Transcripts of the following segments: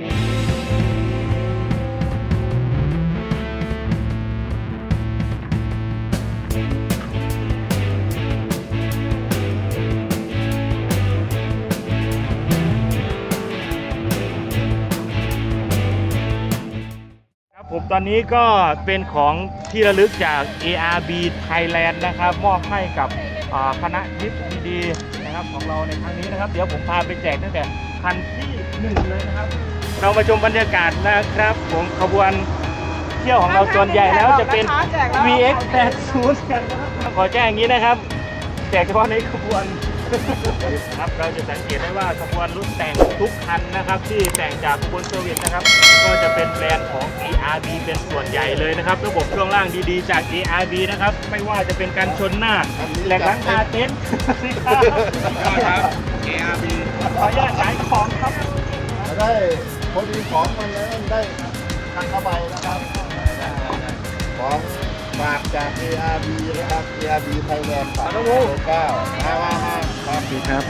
ผมตอนนี้ก็เป็นของที่ระลึกจาก ARB Thailand นะครับมอบให้กับคณะทริปดีๆนะครับของเราในครั้งนี้นะครับเดี๋ยวผมพาไปแจกตั้งแต่คันที่1เลยนะครับเรามาชมบรรยากาศนะครับของขบวนเที่ยวของเราส่วนใหญ่แล้วจะเป็น VX80 กันนะครับขอแจ้งอย่างนี้นะครับแจกเฉพาะในขบวนครับเราจะสังเกตได้ว่าขบวนรถแต่งทุกคันนะครับที่แต่งจากขบวนเซอร์วิสนะครับก็จะเป็นแบรนด์ของ ARB เป็นส่วนใหญ่เลยนะครับระบบช่วงล่างดีๆจาก ARB นะครับไม่ว่าจะเป็นการชนหน้าแหลกหลังคาเต็นท์ครับ ARB ขออนุญาตขายของครับได้พอดีของมันแล้วได้ทางเข้าไปนะครับของฝากจาก ARB นะครับ ARB Thailand ฝาก9มาครับดีครับ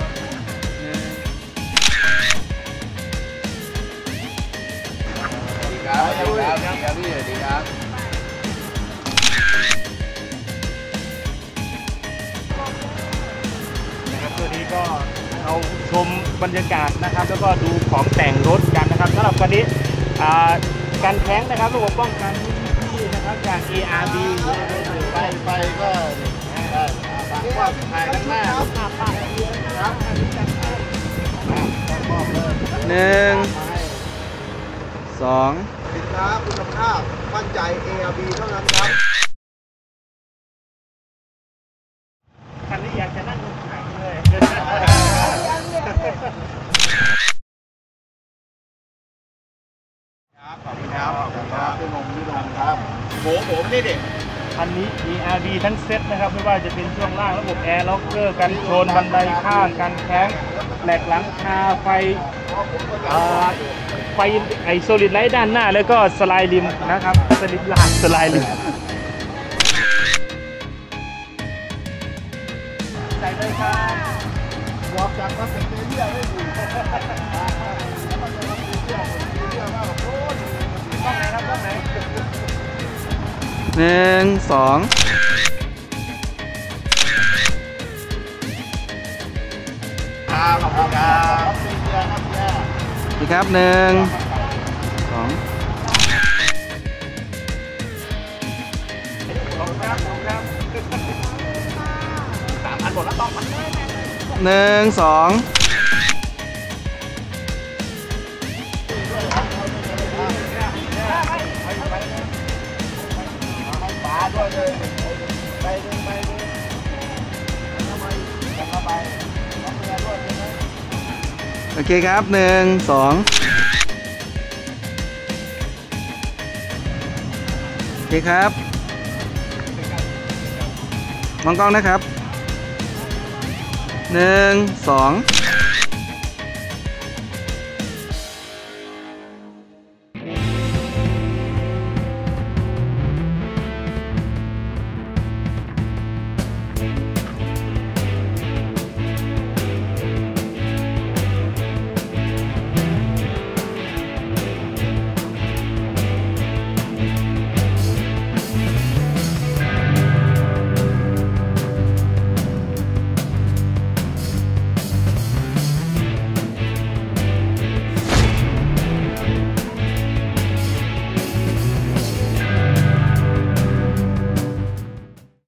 ดีครับดีครับดีครับนะครับตัวนี้ก็เราชมบรรยากาศนะครับแล้วก็ดูของแต่งรถกันนะครับสำหรับคันนี้การแข้งนะครับระบบป้องกันที่นะครับจาก ARB ไปก็ได้ว่าถ่ายข้างหน้าครับ 1 2 สินค้าคุณภาพมั่นใจ ARB เท่านั้นครับคันนี้อยากจะนั่งรถไถเลยขอบคุณครับพี่นงครับผมนี่เด็กคันนี้ ARB ทั้งเซ็ตนะครับไม่ว่าจะเป็นช่วงล่างระบบแอร์ล็อกเกอร์กันชนบันไดข้างกันแข้งแหลกหลังคาไฟไอโซลิดไลท์ด้านหน้าแล้วก็สไลด์ริมนะครับสลิปล่างสไลด์ริมใส่เลยครับบอกจากมาเป็นเรียไม่ถูกต้องไหนครับต้องไหน 1 2 ขอบคุณครับดีครับ1 2 3,000หมดแล้วต้อง 1 2โอเคครับ1 2โอเคครับมองกล้องนะครับ1 2